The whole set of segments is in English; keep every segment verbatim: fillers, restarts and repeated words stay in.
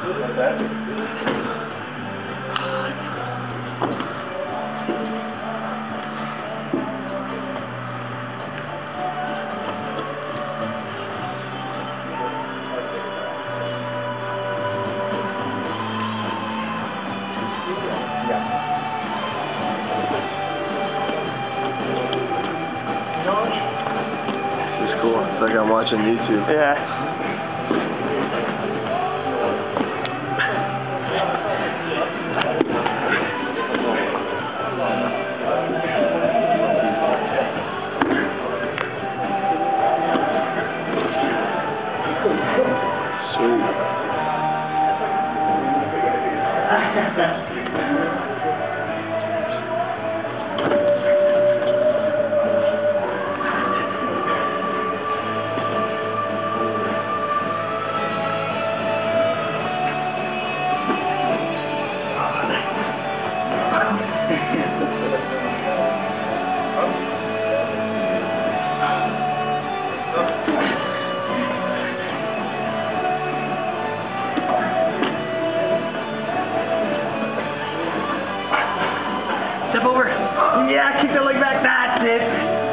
Cool. It's like I'm watching YouTube. Yeah. Step over. Yeah, keep your leg back. That's it.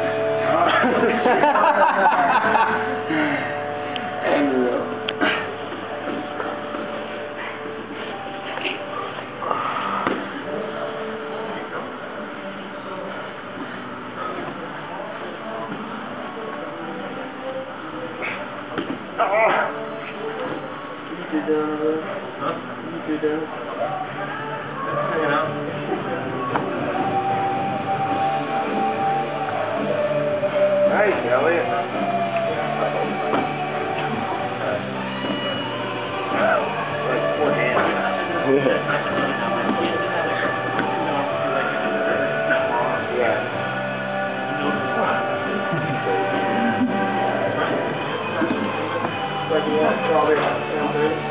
You do that. Huh? You do that. Hanging out. Nice, Elliott. Like four hands. Yeah. Like you want strawberry down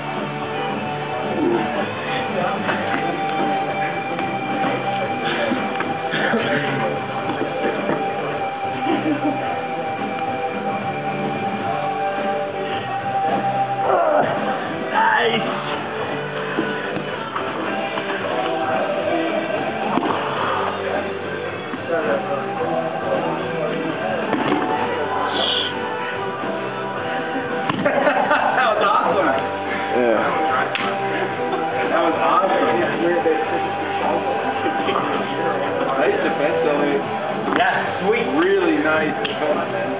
Yeah, sweet. Really nice defense, man.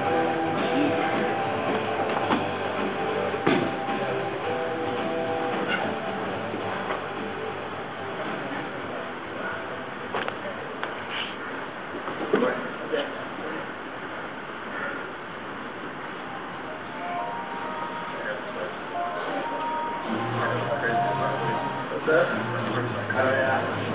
What's that? Oh, yeah.